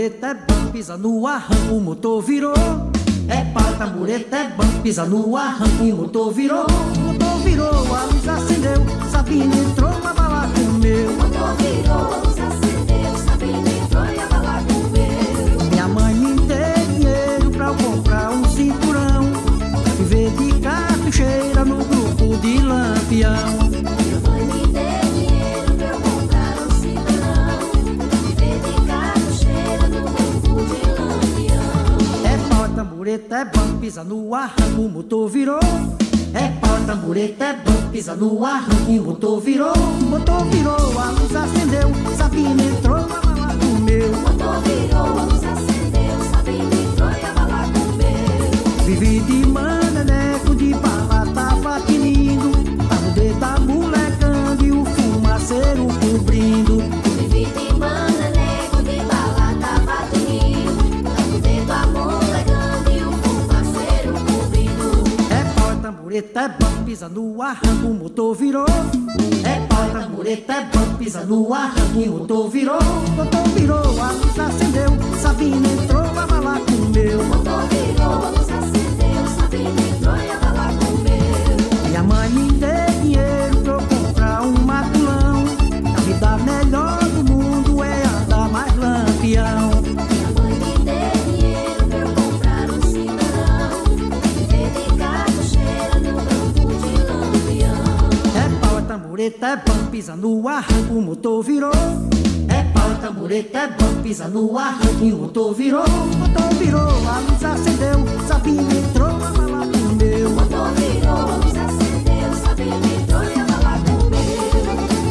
tamboreta é bom, pisa no arranco, o motor virou. É pau, tamboreta é bom, pisa no arranco, o motor virou. O motor virou, a luz acendeu, Sabina entrou, a bala comeu. O motor virou, a luz acendeu, Sabina entrou e a bala comeu. Minha mãe me deu dinheiro pra eu comprar um cinturão, viver de cartucheira no grupo de Lampião. Minha mãe me deu dinheiro pra eu comprar um cinturão, viver de cartucheira no grupo de Lampião. É pau, tamboreta é bom, pisa no arranco, o motor virou. É pau, tamboreta é bom, pisa no arranco, o motor virou. O motor virou, a luz acendeu, Sabina entrou, a bala comeu. O motor virou, a luz acendeu, Sabina entrou e a bala comeu. Vivi de maneco, de bala tava tinindo, tava o dedo da molecando e o fumaceiro cobrindo. Vivi de maneco, de bala tava tinindo, tava o dedo a molecando e o fumaceiro cobrindo. É pau, tamboreta é bom, pisa no arranco, o motor virou. É pau, tamboreta é bom, pisa no arranco, o motor virou. O motor virou, a luz acendeu, Sabina entrou, a bala comeu. O motor virou, a luz acendeu, Sabina entrou e a bala comeu. Minha mãe me deu dinheiro pra eu comprar um matulão. A vida melhor do mundo é andar mais Lampião. Minha mãe me deu dinheiro pra eu comprar um cinturão, viver de cartucheira no grupo de Lampião. É pau, tamboreta é bom, pisa no arranco, o motor virou. É pau, tamboreta é bom, pisa no arranco, o motor virou. O motor virou, a luz acendeu, Sabina entrou, a bala comeu. O motor virou, a luz acendeu, Sabina entrou e a bala comeu.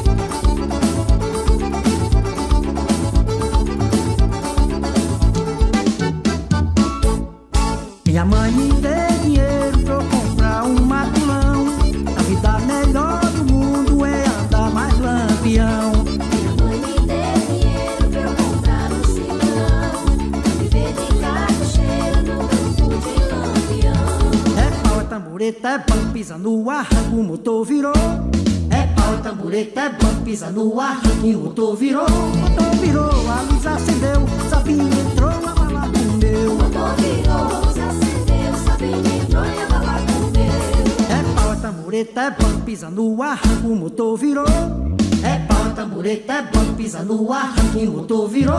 Minha mãe me deu dinheiro pra eu comprar um matulão. A vida melhor do mundo é andar mais Lampião. Minha mãe me deu dinheiro pra eu comprar um cinturão, viver de cartucheira no grupo de Lampião. É pau, tamboreta é bom, pisa no arranco, o motor virou. É pau, tamboreta é bom, pisa no arranco, o motor virou. O motor virou, a luz acendeu, Sabina entrou, a bala comeu. O motor virou, a luz acendeu, Sabina entrou e a bala comeu. É pau, tamboreta é bom, pisa no arranco, o motor virou. É pau, tamboreta é bom, pisa no arranco, o motor virou.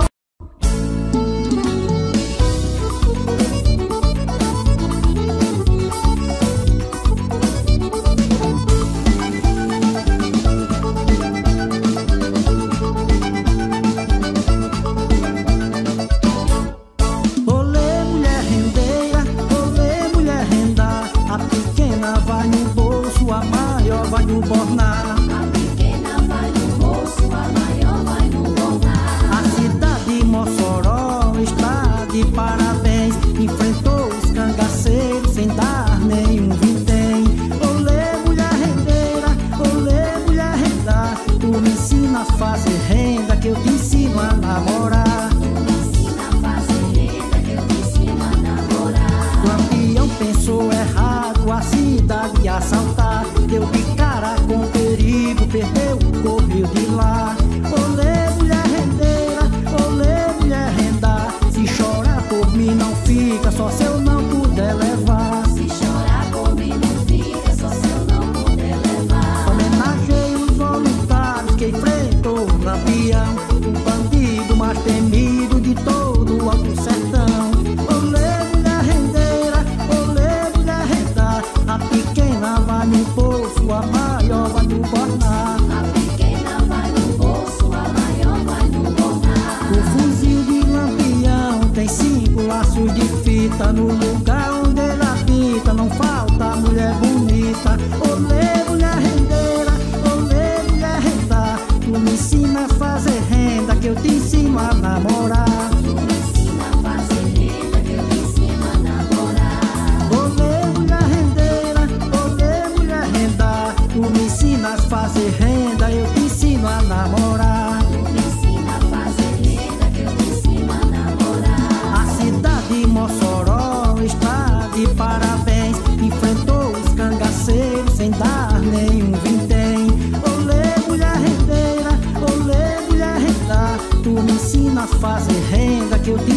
Olê, mulher rendeira, olê, mulher renda. A pequena vai no bolso, a maior vai no bornar. A pequena vai no bolso, a maior vai no bornar. A cidade de Mossoró está de parabéns. Enfrentou os cangaceiros sem dar nenhum vintém. Olê, mulher rendeira, olê, mulher renda. Tu me ensina a fazer renda, que eu te ensino a namorar. Tu me ensina a fazer renda, que eu te ensino a namorar. O Lampião pensou errado, a cidade ia assaltar. Deu de cara com perigo, perdeu, correu de lá. Olê, mulher rendeira, olê, mulher renda. Se chorar por mim não fica, só se eu não puder levar. Se chorar por mim não fica, só se eu não puder levar. Homenageei os voluntários que enfrentou o Lampião, o bandido mais temido de todo o Alto Sertão. Olê, mulher rendeira, olê, mulher renda. A pequena vai no bolso, a maior vai no bornar. A pequena vai no bolso, a maior vai no bornar. O fuzil de Lampião tem 5 laços de fita. No lugar onde ele habita não falta mulher bonita. Olê, mulher rendeira, olê, mulher renda. Tu me ensina a fazer renda, que eu te ensino a namorar. Tu me ensina a fazer renda, que eu te ensino a namorar. Olê, mulher rendeira, olê, mulher renda. Tu me ensina a fazer renda, eu te ensino a namorar. Tu me ensina a fazer renda, que eu te ensino a namorar. A cidade de Mossoró está de parabéns. Enfrentou os cangaceiros sem dar nenhum vintém. Olê, mulher rendeira, olê, mulher renda. Tu me ensina a fazer renda, que eu te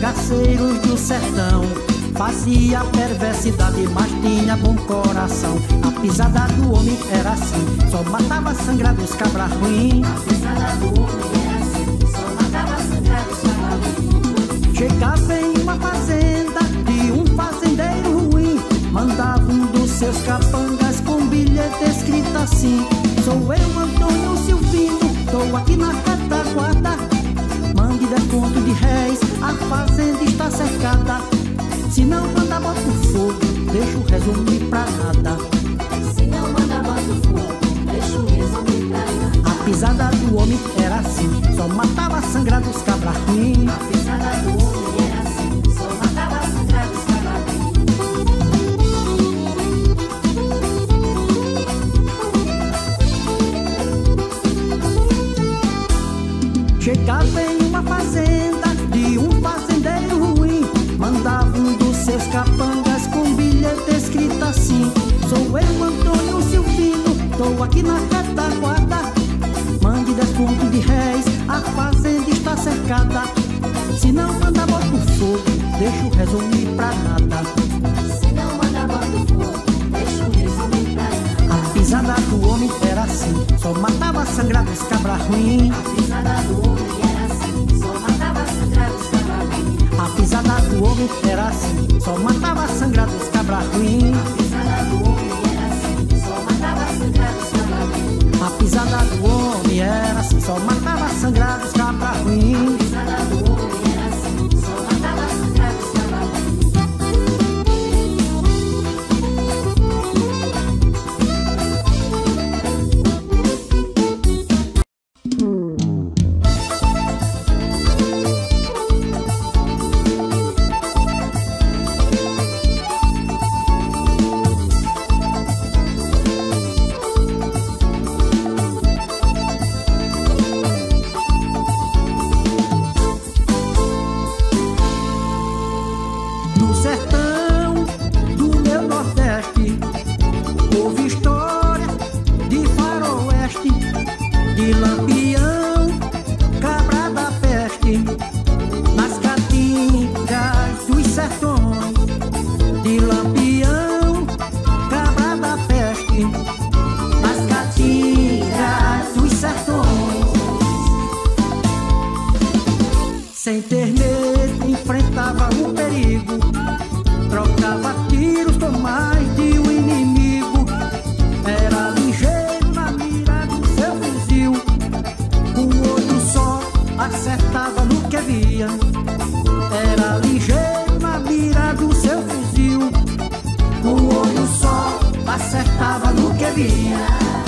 cangaceiros do sertão. Fazia perversidade, mas tinha bom coração. A pisada do homem era assim, só matava sangrados cabra ruim. A pisada do homem era assim, só matava sangrados cabra ruim. Chegava em uma fazenda de um fazendeiro ruim, mandava um dos seus capangas com um bilhete escrito assim: sou eu, Antônio Silvino, tô aqui na retaguarda. Mande 10 contos de réis, a fazenda está cercada. Se não manda bota o fogo, deixa o resumir pra nada. Se não manda bota o fogo, deixa o resumir pra nada. A pisada do homem era assim, só matava sangrados cabra ruim. A pisada do homem era assim, só matava sangrados cabra ruim. Chegava em uma fazenda de um fazendeiro ruim, mandava um dos seus capangas com um bilhete escrito assim: sou eu, Antônio Silvino, tô aqui na retaguarda. Mande 10 contos de réis, a fazenda está cercada. Se não manda bota o fogo, deixa o resumir pra nada. Se não manda bota o fogo, deixa o resumir pra nada. A pisada do homem era assim, só matava sangrados cabra ruim. A pisada do homem era assim, só matava sangrados cabra ruim. A pisada do homem era assim, só matava sangrados cabra ruim. A pisada do homem era assim, só matava sangrados cabra ruim. A pisada do homem era assim, só matava sangrados cabra ruim. A pisada do homem era assim, só matava sangrados cabra No sertão do meu Nordeste houve história de faroeste, de lampião, cabra da peste. Nas caatingas dos sertões, de lampião, cabra da peste. Nas caatingas dos sertões, sem ter medo enfrentava o perigo, trocava tiros com mais de um inimigo. Era ligeiro na mira do seu fuzil, com o olho só acertava no que via. Era ligeiro na mira do seu fuzil, com o olho só acertava no que via.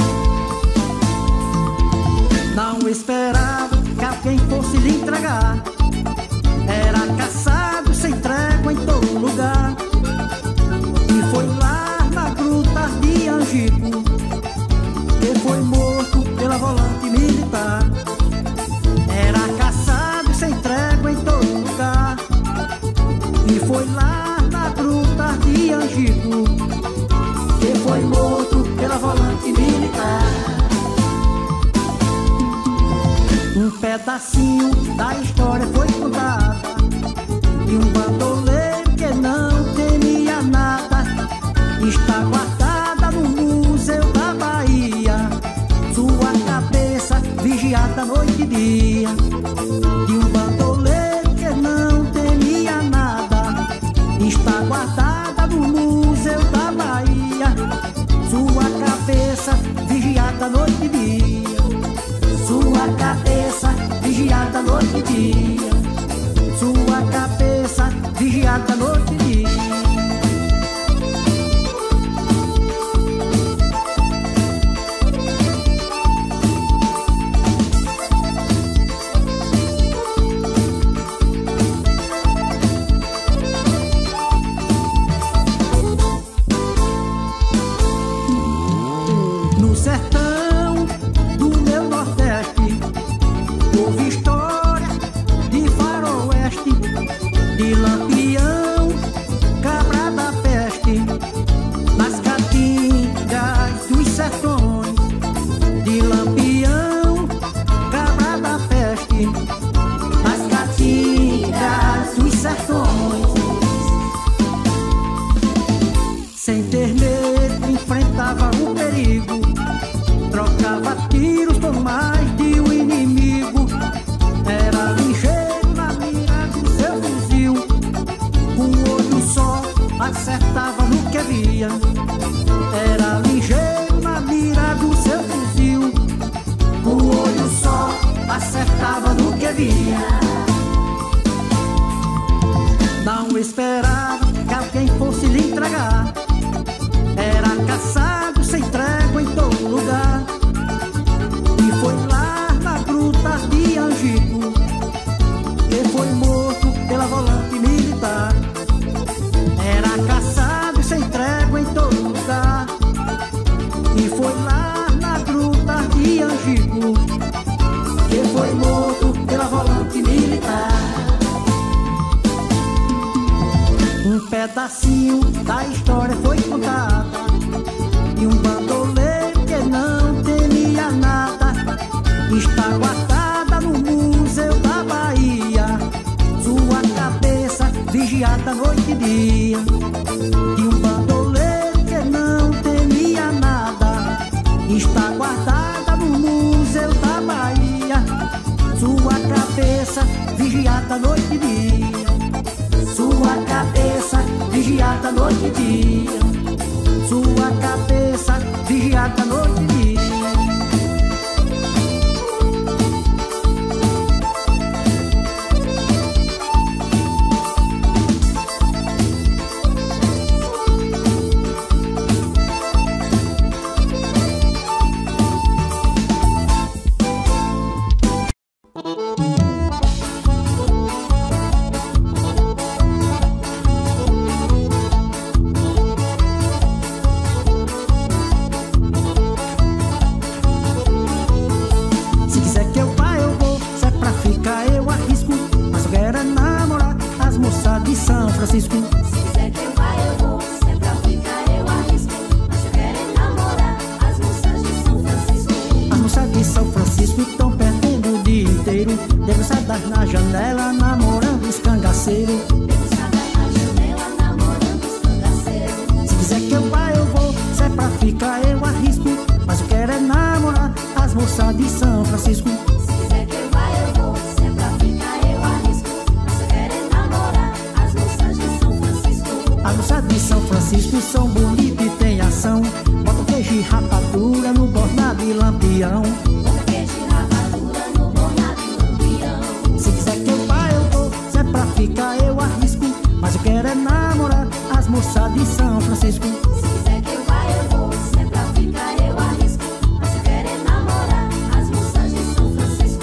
Não esperava que alguém fosse lhe entregar, era caçado sem trégua em todo lugar. E foi lá na gruta de Angico que foi morto pela volante militar. Era caçado sem trégua em todo lugar. E foi lá na gruta de Angico que foi morto pela volante militar. Um pedacinho da história foi contada de um bandoleiro que não temia nada. Está guardada no Museu da Bahia, sua cabeça vigiada noite e dia. De um bandoleiro que não temia nada, está guardada no Museu da Bahia, sua cabeça vigiada noite e dia. Sua cabeça vigiada noite e dia. Sua cabeça vigiada noite e dia. No sertão do meu Nordeste houve história de faroeste, de lampião, cabra da peste. Nas caatingas dos sertões, de lampião, cabra da peste. Nas caatingas dos sertões, esperava que alguém fosse lhe entregar. Era caçado sem trégua em todo lugar. E foi lá na gruta de Angico que foi morto pela volante militar. Era caçado sem trégua em todo lugar. E foi lá na gruta de Angico que foi morto pela volante militar. Um pedacinho da história foi contada e um bandoleiro que não temia nada está guardada no Museu da Bahia. Sua cabeça vigiada noite e dia. E um bandoleiro que não temia nada está guardada no Museu da Bahia. Sua cabeça vigiada noite e dia. Sua cabeça vigiada noite e dia. Sua cabeça vigiada noite e dia. De São Francisco. Se quiser que eu vá, eu vou. Se é pra ficar, eu arrisco. Mas eu quero é namorar as moças de São Francisco. As moças de São Francisco estão perdendo o dia inteiro, debruçadas na janela, namorando os cangaceiros. Debruçadas na janela, namorando os cangaceiros. Se quiser que eu vá, eu vou. Se é pra ficar, eu arrisco. Mas eu quero é namorar as moças de São Francisco. Se quiser que eu vá, eu vou. Se é pra ficar, eu arrisco. Mas eu quero é namorar as moças de São Francisco. As moças de São Francisco são bonitas e tem ação. Bota queijo e rapadura no bornado e lampião. Bota queijo e rapadura no bornado e lampião. Se quiser que eu vá, eu vou. Se é pra ficar, eu arrisco. Mas eu quero é namorar as moças de São Francisco. Se quiser que eu vá, eu vou. Se é pra ficar, eu arrisco. Mas eu quero é namorar as moças de São Francisco.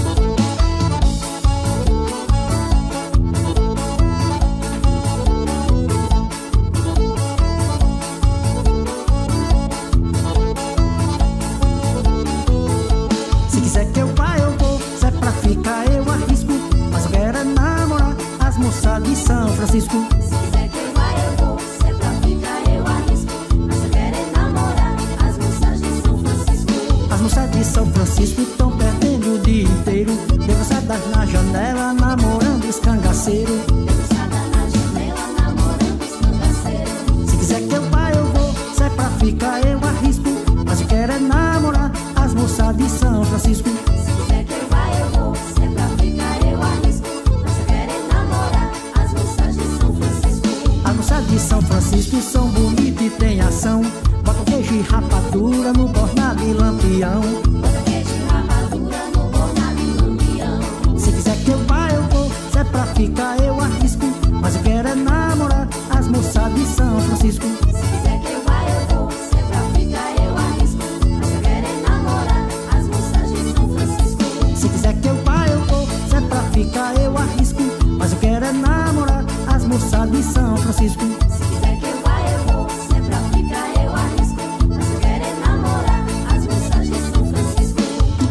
Se quiser que eu vá, eu vou. Se é pra ficar, eu arrisco. Mas eu quero é namorar as moças de São Francisco. Se quiser que eu vá, eu vou. Se é pra ficar, eu arrisco. Mas eu quero é namorar as moças de São Francisco. As moças de São Francisco estão perdendo o dia inteiro, debruçadas na janela, namorando os cangaceiros. Debruçada na janela, namorando os cangaceiros. Se quiser que eu vá, eu vou. Se é pra ficar, eu arrisco. Mas eu quero é namorar as moças de São Francisco. Se quiser que eu vá, eu vou. Se é pra ficar, eu arrisco. Mas eu quero é namorar as moças de São Francisco. As moças de São Francisco são bonitas e tem ação. Bota queijo e rapadura no bornado e lampião. Bota queijo e rapadura no bornado e lampião. Se quiser que eu vá, eu vou. Se é pra ficar, eu arrisco. Mas eu quero é namorar as moças de São Francisco. Se quiser que eu vá, eu vou. Se é pra ficar, eu arrisco. Mas eu quero é namorar as moças de São Francisco. Se quiser que eu vá, eu vou. Se é pra ficar, eu arrisco. Mas eu quero é namorar as moças de São Francisco. Se quiser que eu vá, eu vou. Se é pra ficar, eu arrisco. Mas eu quero é namorar as moças de São Francisco.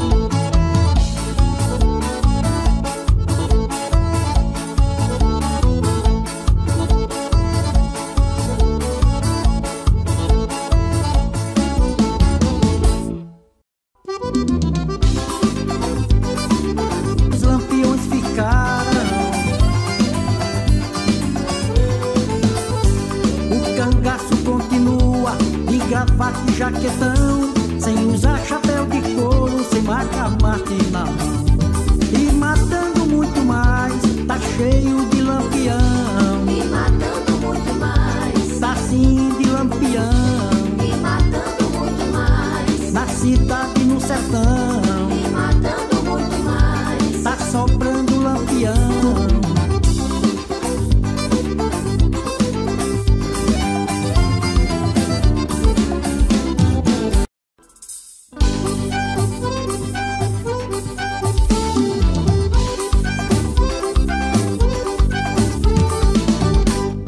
Os lampiões ficaram. O cangaço continua de gravata e jaquetão, sem usar chapéu de couro, sem marca-mate na mão. E matando muito mais, tá cheio de lampião. E matando muito mais. Tá sim de lampião. E matando muito mais. Na cidade, no sertão, E matando muito mais. tá soprando lampião.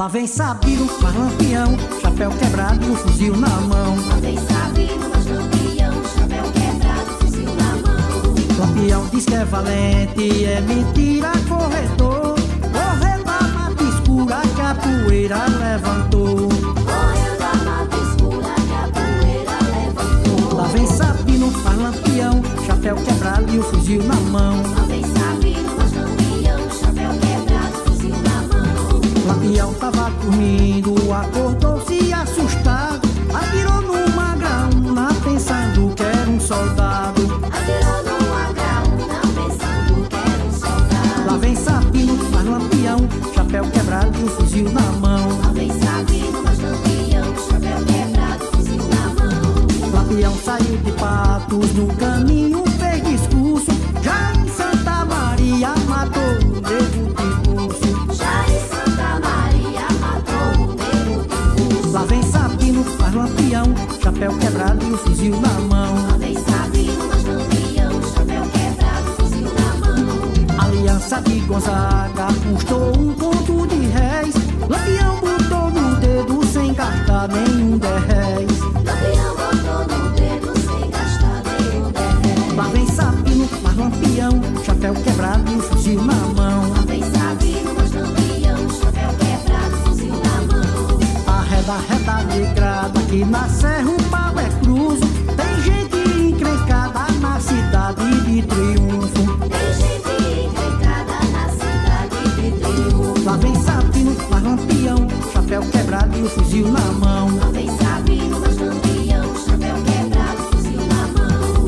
Lá vem Sabino, mas Lampião, chapéu quebrado e o fuzil na mão. Lá vem Sabino, mas Lampião, chapéu quebrado, fuzil na mão. Lampião diz que é valente, é mentira, corredor. Correu da mata escura que a poeira levantou. Correu da mata escura que a poeira levantou. Lá vem Sabino, mas Lampião, chapéu quebrado e o fuzil na mão. Lá vem Sabino, mas Lampião, chapéu quebrado, fuzil na mão. Lampião tava dormindo, acordou-se assustado, atirou numa graúna pensando que era um soldado. Atirou numa graúna pensando que era um soldado. Lá vem Sabino, mas Lampião, chapéu quebrado e o fuzil na mão. Lá vem Sabino, mas Lampião, chapéu quebrado, fuzil na mão. Lampião saiu de Patos, no caminho fez discurso, já em Santa Maria matou o nego de pulso. Já em Santa Maria matou o nego de pulso. Lá vem Sabino, mas Lampião, chapéu quebrado e o fuzil na mão. Lá vem Sabino, mas Lampião, chapéu quebrado, fuzil na mão. Aliança de Gonzaga custou um conto de réis, Lampião botou no dedo sem gastar nenhum 10. Lampião botou no dedo sem gastar nenhum 10. Lá vem Sabino, mas Lampião, chapéu quebrado e o fuzil na mão. Lá vem Sabino, mas Lampião, chapéu quebrado, fuzil na mão. Arreda negrada que na serra um pau é cruzo, tem gente encrencada na cidade de Triunfo. Tem gente encrencada na cidade de Triunfo. Lá vem Sabino, mas Lampião, chapéu quebrado e o fuzil na mão. Lá vem Sabino, mas Lampião, chapéu quebrado, fuzil na mão.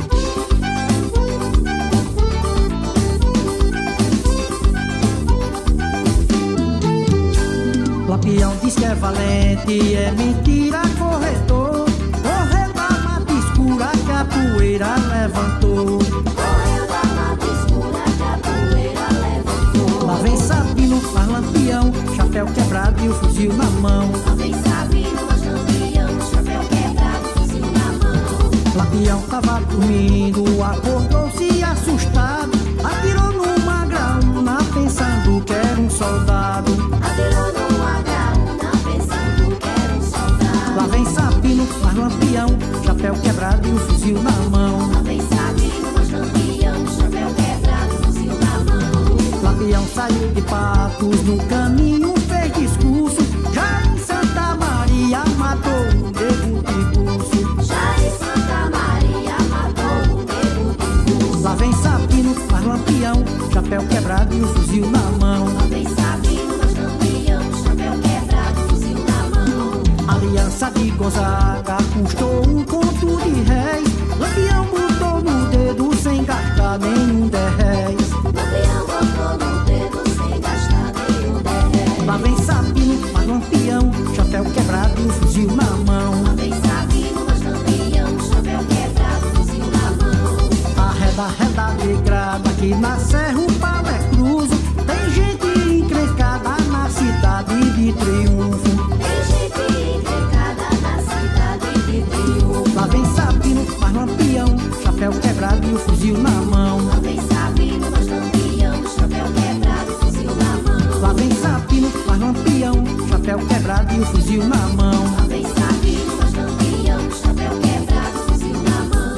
Lampião diz que é valente, é mentira, corredor. Correu da mata escura que a poeira levantou. Correu da mata escura que a poeira levantou. Lá vem Sabino, mas Lampião, chapéu quebrado e o fuzil na mão. Lá vem Sabino, mas Lampião, chapéu quebrado, fuzil na mão. Lampião tava dormindo, acordou-se assustado, atirou numa graúna pensando que era um soldado. Atirou numa graúna pensando que era um soldado. Lá vem Sabino, mas Lampião, chapéu quebrado e o fuzil na mão. Lá vem Sabino, mas Lampião, chapéu quebrado, fuzil na mão. Lampião saiu de Patos, no caminho fez discurso, já em Santa Maria matou o nego de pulso. Já em Santa Maria matou o nego de pulso. Lá vem Sabino, mas Lampião, chapéu quebrado e o fuzil na mão. Lá vem Sabino, mas Lampião, chapéu quebrado, fuzil na mão. Aliança de Gonzaga custou um conto de réis, Lampião botou no dedo sem gastar nenhum 10. Lampião botou no dedo sem gastar nenhum 10. Lá vem Sabino, mas Lampião, chapéu quebrado e o fuzil na mão. Lá vem Sabino, mas Lampião, chapéu quebrado, fuzil na mão. Arreda negrada que na serra um pau é cruzo, tem gente encrencada na cidade de Triunfo. Tem gente encrencada na cidade de Triunfo. Lá vem Sabino, mas Lampião, chapéu quebrado e o fuzil na mão. Lá vem Sabino, mas Lampião, chapéu quebrado, fuzil na mão. Lá vem Sabino, mas Lampião, chapéu quebrado e o fuzil na mão. Lá vem Sabino, mas Lampião, chapéu quebrado, fuzil na mão.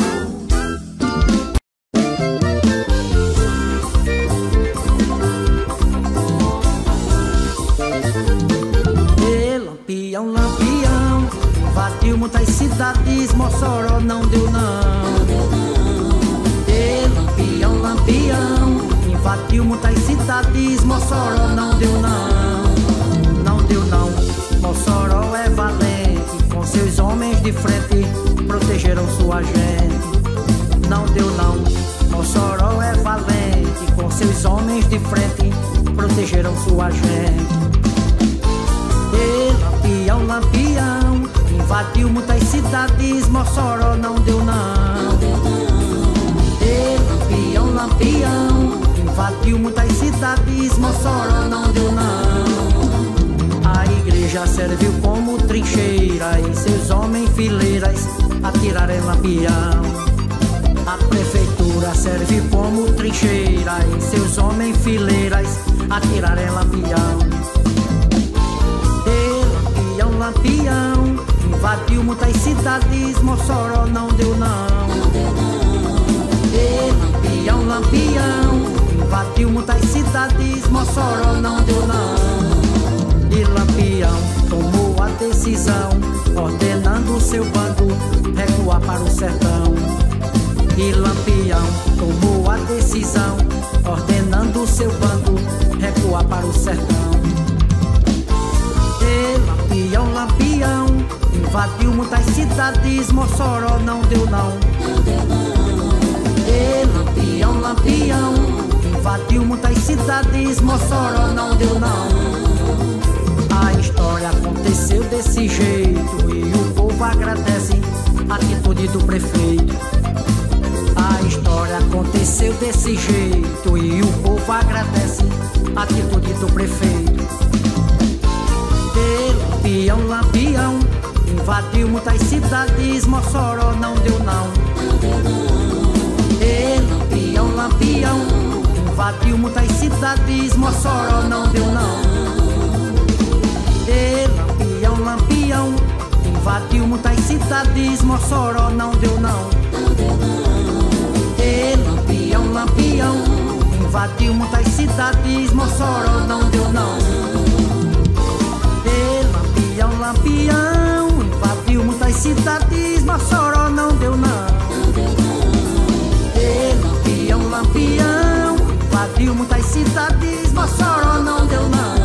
Ê, Lampião, Lampião, invadiu muitas cidades, Mossoró não deu não. Ê, Lampião, Lampião, invadiu muitas cidades, Mossoró não deu não. Não deu não, Mossoró é valente, com seus homens de frente, protegeram sua gente. Não deu não, Mossoró é valente, com seus homens de frente, protegeram sua gente. Ê, Lampião, Lampião, invadiu muitas cidades, Mossoró não deu não. Ê, Lampião, Lampião, invadiu muitas cidades, Mossoró não deu não. A igreja serviu como trincheira e seus homens fileiras atiraram em Lampião. A prefeitura serve como trincheira e seus homens fileiras atiraram em Lampião. Lampião invadiu muitas cidades, Mossoró não deu não. Ei, Lampião, Lampião invadiu muitas cidades, Mossoró não deu não. E Lampião tomou a decisão, ordenando seu bando recuar para o sertão. E Lampião tomou a decisão, ordenando seu bando recuar para o sertão. E Lampião, Lampião invadiu muitas cidades, Mossoró não deu não. E Lampião, Lampião invadiu muitas cidades, Mossoró não deu não. A história aconteceu desse jeito e o povo agradece a atitude do prefeito. A história aconteceu desse jeito e o povo agradece a atitude do prefeito. E Lampião, Lampião invadiu muitas cidades, Mossoró não deu não. E Lampião, Lampião invadiu muitas cidades, Mossoró não deu não. E Lampião, Lampião invadiu muitas cidades, Mossoró não deu não. E Lampião, Lampião invadiu muitas cidades, Mossoró não deu não. E Lampião, Lampião invadiu muitas cidades, Mossoró não deu não. E Lampião, Lampião invadiu muitas cidades, Mossoró não deu não.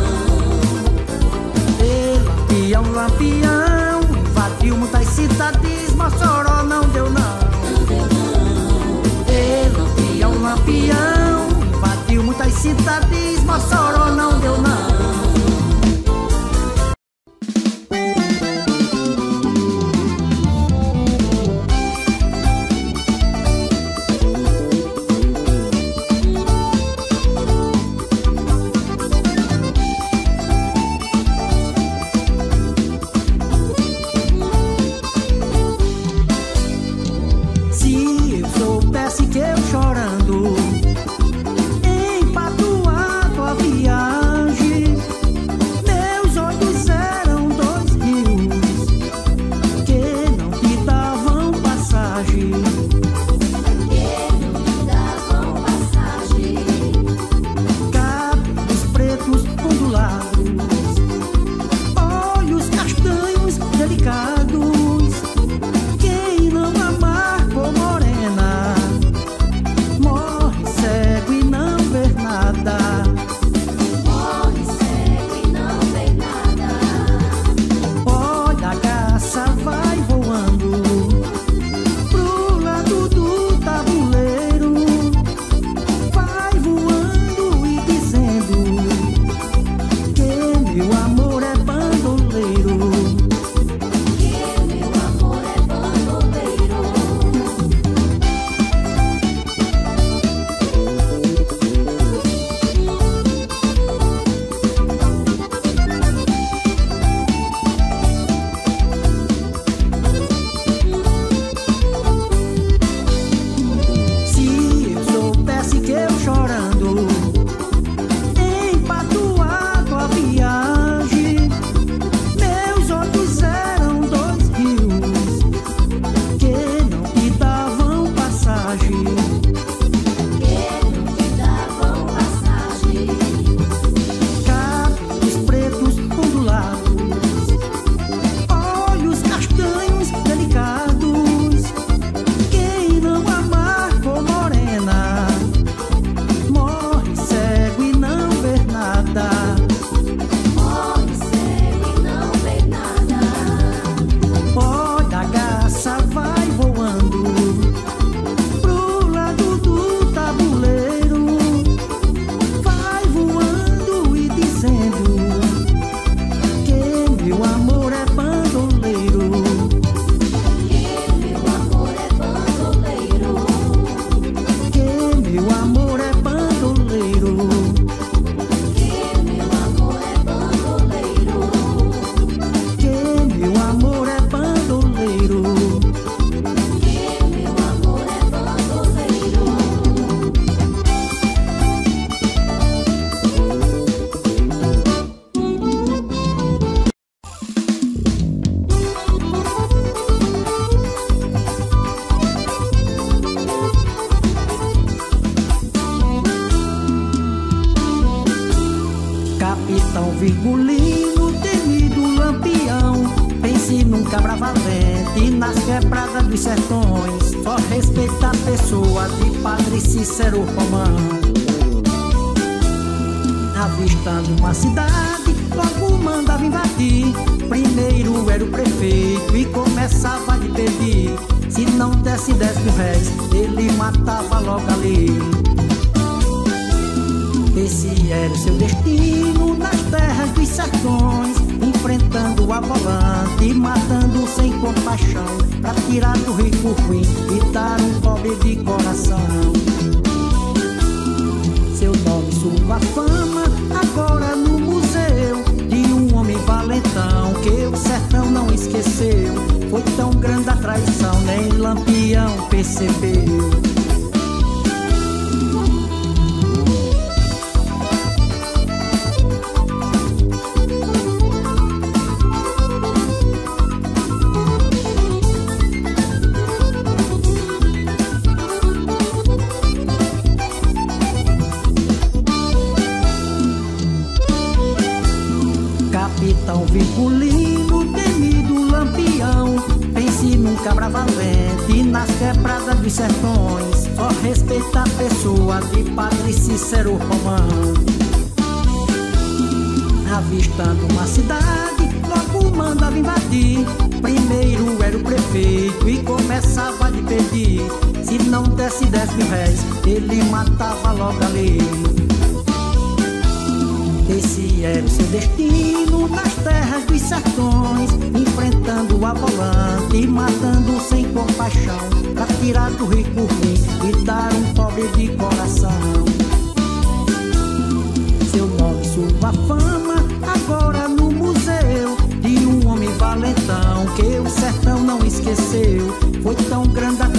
Lampião, Lampião invadiu muitas cidades, Mossoró não deu não. E Lampião, Lampião invadiu muitas cidades, Mossoró não deu não. Chorando, empatuado a viagem. Capitão Virgulino, temido Lampião, pense num cabra valente nas quebradas dos sertões. Só respeita a pessoa de Padre Cícero Romão. Avistando uma cidade, logo mandava invadir. Primeiro era o prefeito e começava a lhe pedir. Se não desse 10 mil réis, ele matava logo ali. Esse era o seu destino nas terras dos sertões, enfrentando a volante, matando sem compaixão, pra tirar do rico ruim e dar um pobre de coração. Seu nome, sua fama, agora no museu, de um homem valentão que o sertão não esqueceu. Foi tão grande a traição, nem Lampião percebeu. Capitão Virgulino, temido Lampião, pense num cabra valente nas quebradas dos sertões. Só respeita a pessoa de Padre Cícero Romão. Avistando uma cidade, logo mandava invadir. Primeiro era o prefeito e começava a lhe pedir. Se não desse 10 mil réis, ele matava logo ali. Esse era o seu destino nas terras dos sertões, enfrentando a volante, matando sem compaixão, pra tirar do rico ruim e dar um pobre de coração. Seu nome, sua fama, agora no museu, de um homem valentão que o sertão não esqueceu. Foi tão grande a